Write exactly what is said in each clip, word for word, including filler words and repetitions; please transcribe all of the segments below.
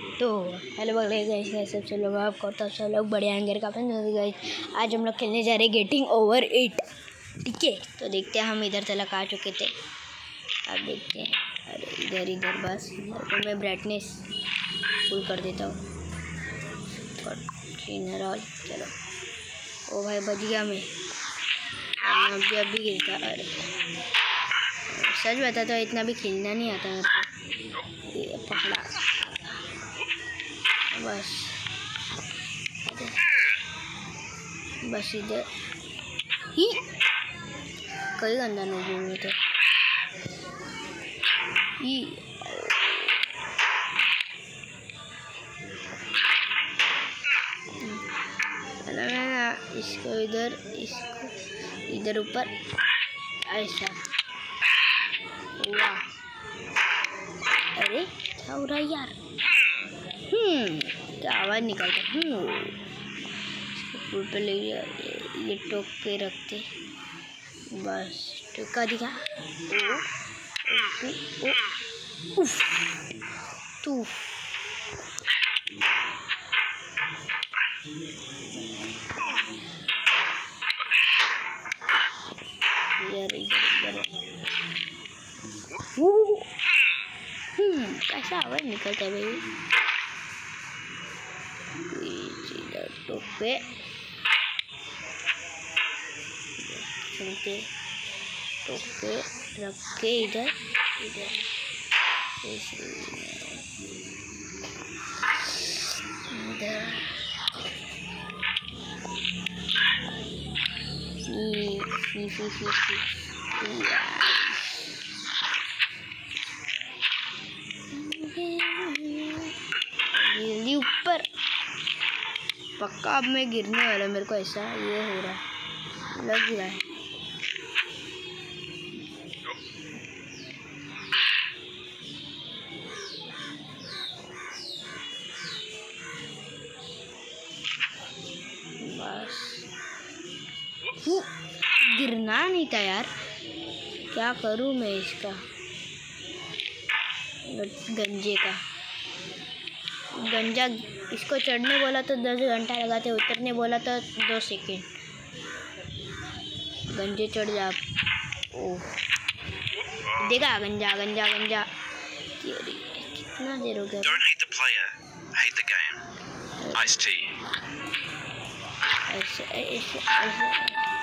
तो हेलो बगले गाइस, कैसे सब लोग आप करता सब लोग बढ़िया हैं का गाइस। आज हम लोग खेलने जा रहे हैं गेटिंग ओवर एट, ठीक है। तो देखते हैं, हम इधर तक आ चुके थे, आप देखते हैं। अरे इधर इधर बस तो मैं ब्राइटनेस फुल कर देता हूँ। चलो ओ भाई बच गया मैं, अभी अभी गिरता। अरे सच बता तो इतना भी खेलना नहीं आता मेरे को। ये पकड़ा बस बस इधर ही कोई गंदा नहीं में तो ही ना, इसको इधर इसको इधर ऊपर ऐसा। वाह अरे क्या हो रहा है यार। हम्म क्या आवाज़ निकलता है। हम्म फूल पे ले ये टोक के रखते बस, टोका दिखा। ओ ओ उफ तू इधर इधर इधर। हम्म कैसा आवाज़ निकलता है भाई। टोक पे चलते, टोक पे रख के इधर इधर इधर सी सी सी सी जल्दी ऊपर। पक्का अब मैं गिरने वाला, मेरे को ऐसा ये हो रहा है, लग रहा है। बस गिरना नहीं था यार, क्या करूं मैं इसका गंजे का। गंजा इसको चढ़ने बोला तो दस घंटा लगाते, उतरने बोला तो दो सेकेंड। गंजे चढ़ जा। ओह देखा, गंजा गंजा गंजा कितना देर हो गया। Don't hate the player, hate the game. Ice-T. ऐसे ऐसे ऐसे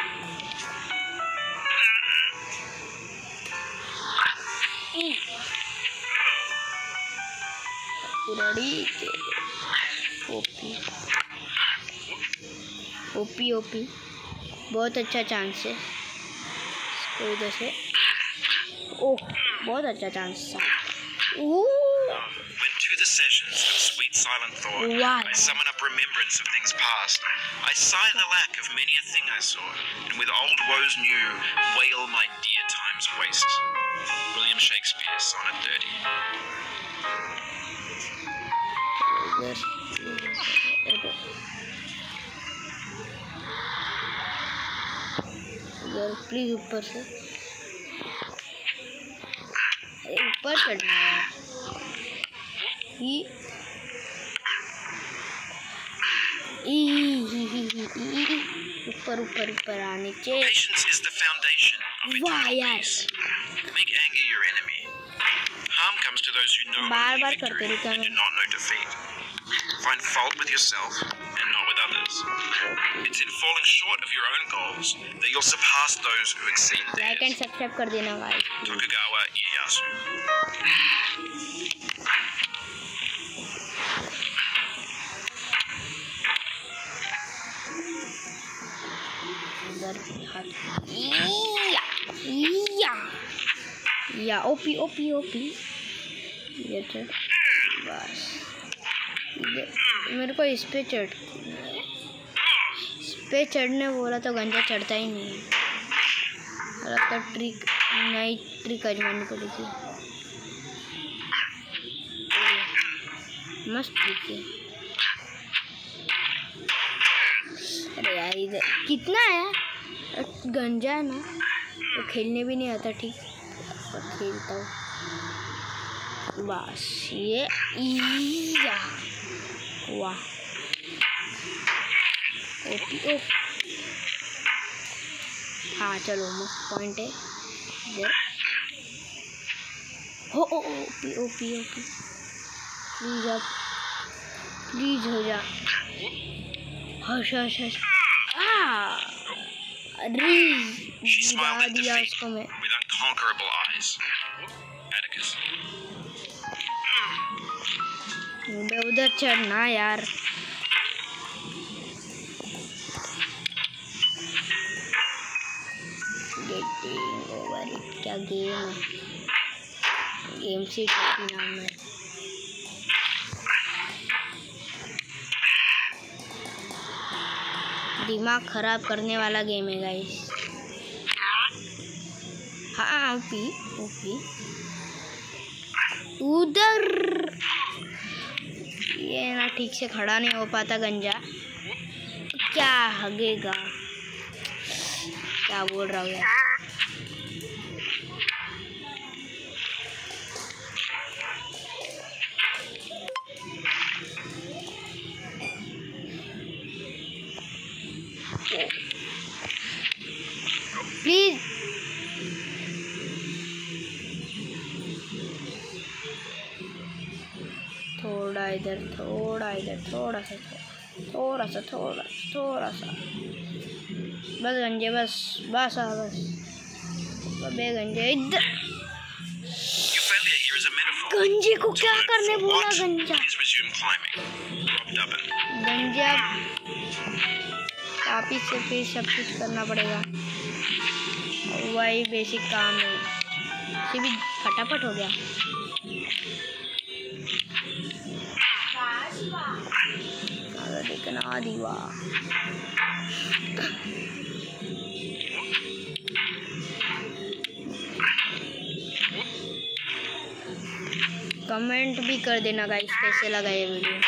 रेडी। ओपी ओपी ओपी बहुत अच्छा चांस है इसको इधर से। ओह बहुत अच्छा चांस था। Went to the sessions of sweet silent thought. Wow. I summon up remembrance of things past. I sigh the lack of many a thing I saw, and with old woes new, wail my dear time's waste. William Shakespeare, Sonnet thirty. Please ऊपर से ऊपर चढ़ना है। ऊपर ऊपर ऊपर आने चाहिए। Patience is the foundation of eternal peace. Make anger your enemy. Harm comes to those who know बार बार only करते victory रहता and do not know defeat. Find fault with yourself and not with others. It's in falling short of your own goals that you'll surpass those who exceed theirs. Like and subscribe कर देना भाई। Tokugawa Ieyasu. या या या OP OP OP ये चढ़ बस। मेरे को इस पे चढ़ इस पे चढ़ने बोला तो गंजा चढ़ता ही नहीं है। लगता तो ट्रिक नई ट्रिक आजमानी पड़ेगी। मस्त ट्रिक है। अरे यार इधर कितना है, गंजा है ना तो खेलने भी नहीं आता। ठीक पर खेलता हूँ। बस ये ईया वाह ओपी ओ हाँ चलो मस्त पॉइंट है इधर हो ओ ओपी ओपी ओपी प्लीज अब प्लीज हो जा हश हश हश अरे गिरा दिया उसको मैं with unconquerable eyes. Atticus. मुझे उधर चढ़ना यार गेटिंग ओवर इट क्या गेम है गेम सी टॉपी नाम है दिमाग खराब करने वाला गेम है गाइस हाँ ओपी ओपी उधर ये ना ठीक से खड़ा नहीं हो पाता गंजा क्या हगेगा क्या बोल रहा हूँ यार प्लीज थोड़ा इधर थोड़ा इधर थोड़ा सा थोड़ा सा थोड़ा थोड़ा सा बस गंजे बस बस आ बस बे गंजे इधर Your failure here is a metaphor. गंजे को क्या करने For बोला what? गंजा Please resume climbing. Rob Dubbin. गंजा वापिस से फिर सब कुछ करना पड़ेगा वही बेसिक काम है ये भी फटाफट हो गया देखना दीवा कमेंट भी कर देना गाइस कैसे लगा ये वीडियो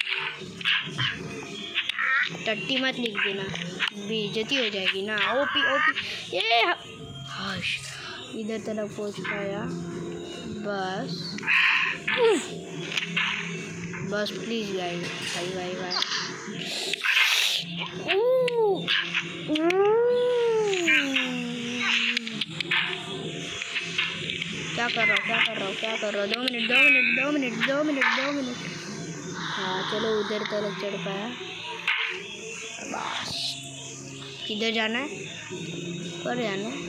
टट्टी मत लिख देना बेइज्जती हो जाएगी ना ओपी ओपी ये हश इधर तरफ पहुंच पाया बस उफ, बस प्लीज गाइस भाई भाई भाई क्या कर रहा हूँ क्या कर रहा हूँ क्या कर रहा हूँ दो मिनट दो मिनट दो मिनट दो मिनट दो मिनट हाँ चलो उधर तक चढ़ पाया बस किधर जाना है पर जाना है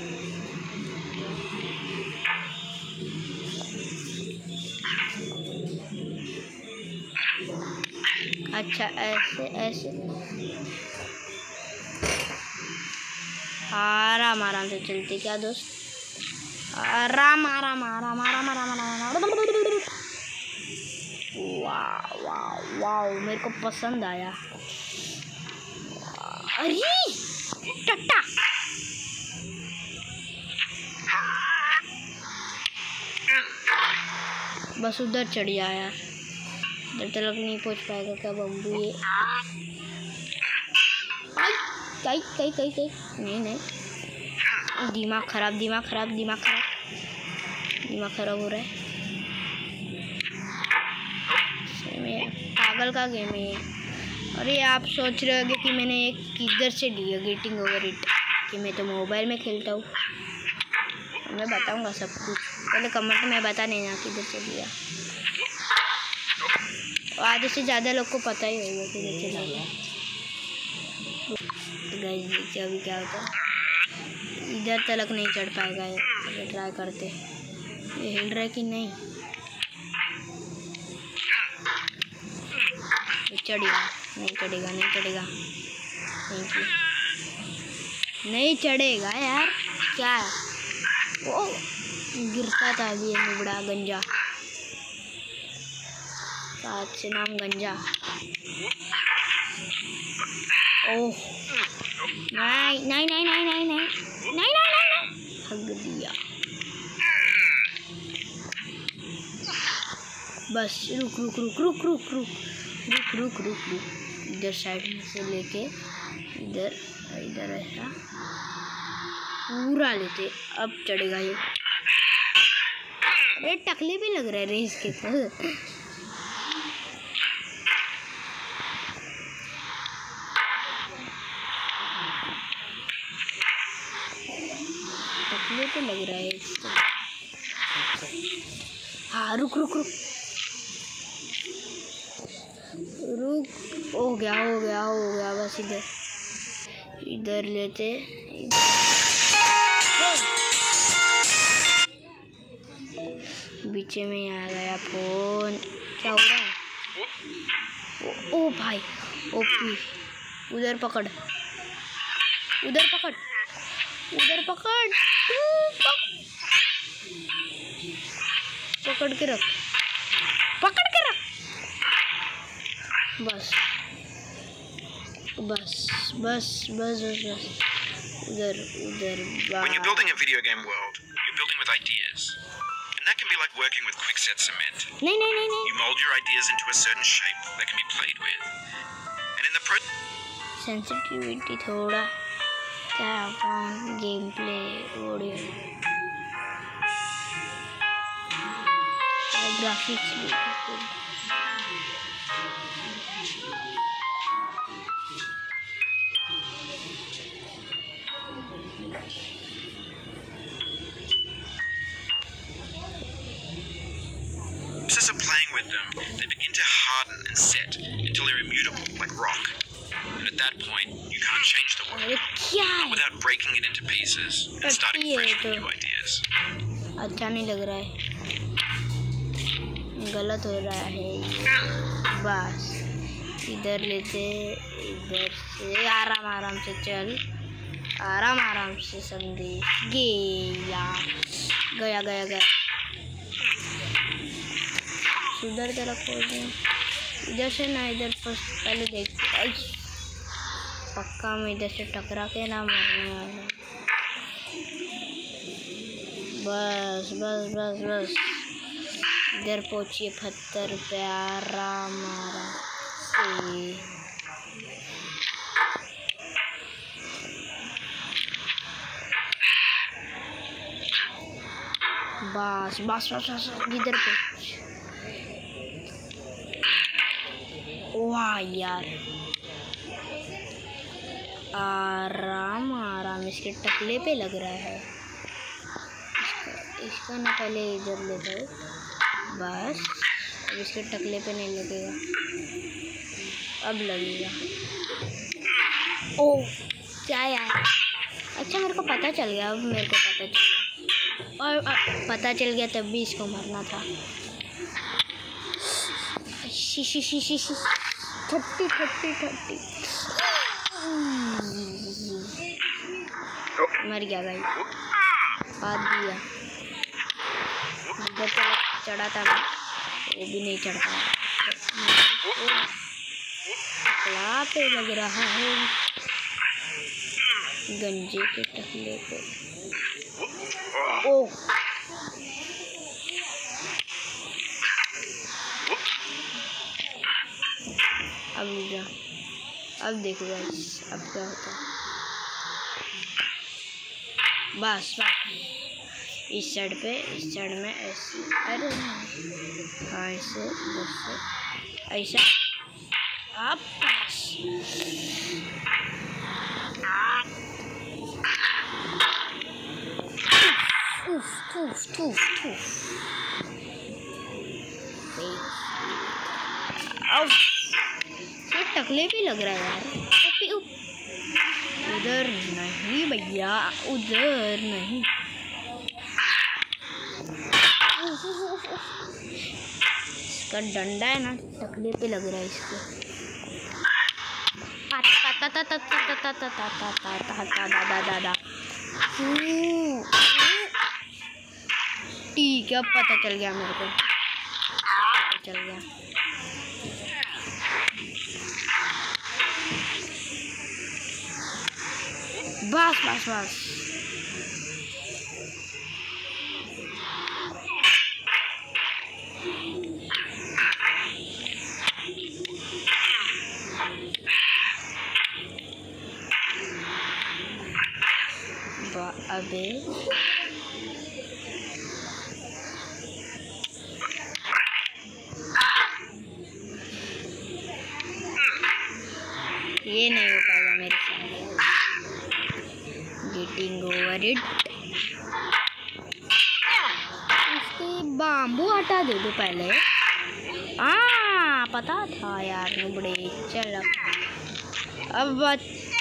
अच्छा ऐसे ऐसे आराम आराम से चलते क्या दोस्त आराम आराम आराम आराम आराम आराम वाह वाह वाह मेरे को पसंद आया अरे टट्टा बस उधर चढ़ गया यार इधर तक नहीं पहुंच पाएगा क्या बम्बू ये कई कई कई कई नहीं नहीं दिमाग खराब दिमाग खराब दिमाग खराब दिमाग खराब हो रहा है में पागल का गेम है ये अरे आप सोच रहे होगे कि मैंने एक किधर से लिया गेटिंग ओवर इट कि मैं तो मोबाइल में खेलता हूँ मैं बताऊँगा सब कुछ पहले कमेंट में बता नहीं ना किधर से लिया आधे से ज़्यादा लोग को पता ही होगा किधर से लिया तो गाइस देखिए अभी क्या होता है इधर तक नहीं चढ़ पाएगा ये अगर ट्राई करते ये हिल रहा है कि नहीं चढ़ेगा नहीं चढ़ेगा नहीं चढ़ेगा थैंक यू नहीं चढ़ेगा यार क्या वो गिरता था अभी ये नुबड़ा गंजा साथ से नाम गंजा ओह नहीं नहीं नहीं नहीं नहीं नहीं नहीं नहीं नहीं हग दिया बस रुक रुक रुक रुक रुक रुक रुक रुक रुक रुक इधर साइड में से लेके इधर इधर ऐसा पूरा लेते अब चढ़ेगा ये ये टकले भी लग रहा है रेस के तो। टकले पे लग रहा है इसको। हाँ रुक रुक रुक रुक, हो गया हो गया हो गया बस इधर इधर लेते बीच में आ गया फोन। क्या हो रहा है? ओ, ओ भाई ओपी, उधर पकड़ उधर पकड़ उधर पकड़ पकड़ के रख पकड़ के रख बस बस बस बस बस बस उधर उधर। When you're building a video game world, you're building with ideas. And that can be like working with quickset cement. नहीं नहीं नहीं नहीं You mold your ideas into a certain shape that can be played with. And in the pro sensitivity थोड़ा क्या अपन game play audio graphics भी process of playing with them, they begin to harden and set until they're immutable, like rock. And at that point, you can't change the world अरे क्या है? without breaking it into pieces and starting ये fresh तो with new ideas. अच्छा नहीं लग रहा है, गलत हो रहा है ये। बस इधर लेते इधर से आराम आराम से चल आराम आराम से संदेश गया गया गया गया उधर तरफ खोल दें इधर से ना इधर फर्स्ट पहले देखते पक्का में इधर से टकरा के ना मरने वाला। बस बस बस बस इधर पहुंचिए पत्थर पे आराम आराम से। बस बस बस बस इधर पे। वाह यार आराम आराम इसके टकले पे लग रहा है। इसका, इसका ना पहले इधर लेता है बस अब इसके टकले पे नहीं लगेगा, अब लगेगा। ओ क्या यार, अच्छा मेरे को पता चल गया, अब मेरे को पता चल गया और आ, पता चल गया तब भी इसको मरना था। शी शी शी शी शी थर्टी थर्टी थर्टी मर गया भाई, बात दिया इधर चढ़ा था मैं, वो भी नहीं चढ़ पाया। टकला पे लग रहा है गंजे के टकले पे। ओ अब जा अब देखो गाइस अब क्या होता है। बस बस इस साइड पे इस साइड में ऐसे अरे हाँ ऐसे बस ऐसा अब बस उफ उफ उफ उफ अब ये टकले भी लग रहा है यार। उधर नहीं भैया उधर नहीं, इसका डंडा है ना टकले पे लग रहा है इसको। ठीक है अब पता चल गया मेरे को, पता चल गया। बस बस बस अबे ये नहीं हो पाएगा मेरे साथ। Getting over it. इसके बाम्बू हटा दे दो पहले। हाँ पता था यार नुबड़े। चल अब बात।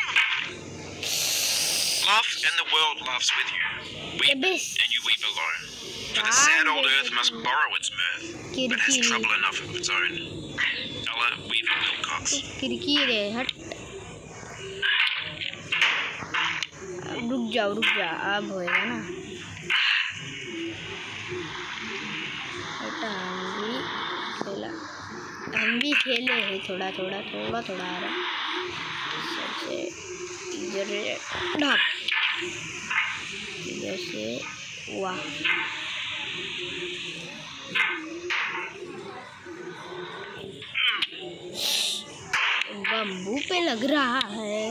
Laugh and the world laughs with you. Weep and you weep alone. For the sad old earth must borrow its mirth, but has trouble enough of its own. Ella Weaver Wilcox. खिड़की रे हट। रुक जाओ रुक जा, अब होएगा ना। हम भी खेला, हम भी खेले हैं थोड़ा थोड़ा थोड़ा थोड़ा आ रहा। सबसे इधर ढाप, इधर से वाह। बम्बू पे लग रहा है।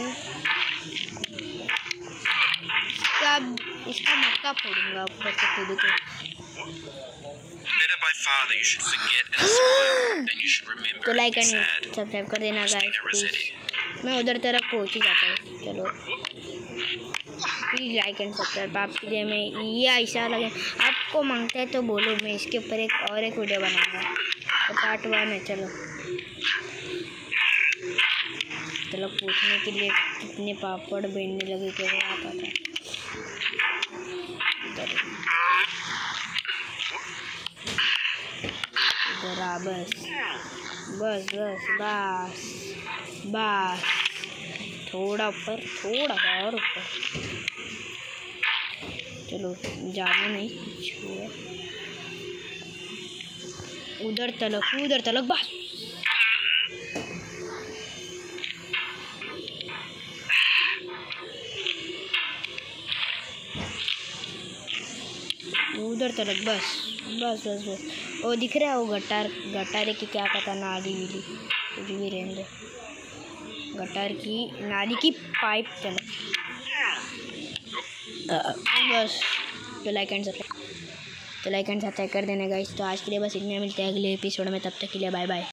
इसका इसका मक्का फोड़ूंगा ऊपर से कूद के। Better by far that you should forget and smile than you should remember. तो like and be and sad. Subscribe कर देना गाइस Christina प्लीज। Rossetti. मैं उधर तरफ पहुंच ही जाता हूँ। चलो प्लीज लाइक एंड सब्सक्राइब। आपके लिए मैं ये ऐसा लगे आपको मांगता है तो बोलो, मैं इसके ऊपर एक और एक वीडियो बनाऊंगा। तो पार्ट वन है। चलो चलो पूछने के लिए कितने पापड़ बेचने लगे कि वो आता था। इधर आ बस बस बस बस बस थोड़ा ऊपर, थोड़ा और ऊपर। चलो ज़्यादा नहीं छुआ, उधर तलक उधर तलक बस। उधर तलक बस बस बस बस। वो दिख रहा है वो गटार, गटारे की क्या पता नाली वीली कुछ भी रहने दो। गटार की नाली की पाइप। चलो बस। तो लाइक एंड सब्सक्राइब तो लाइक एंड सब्सक्राइब कर देना गाइस। तो आज के लिए बस इतने, मिलते हैं अगले एपिसोड में। तब तक के लिए बाय बाय।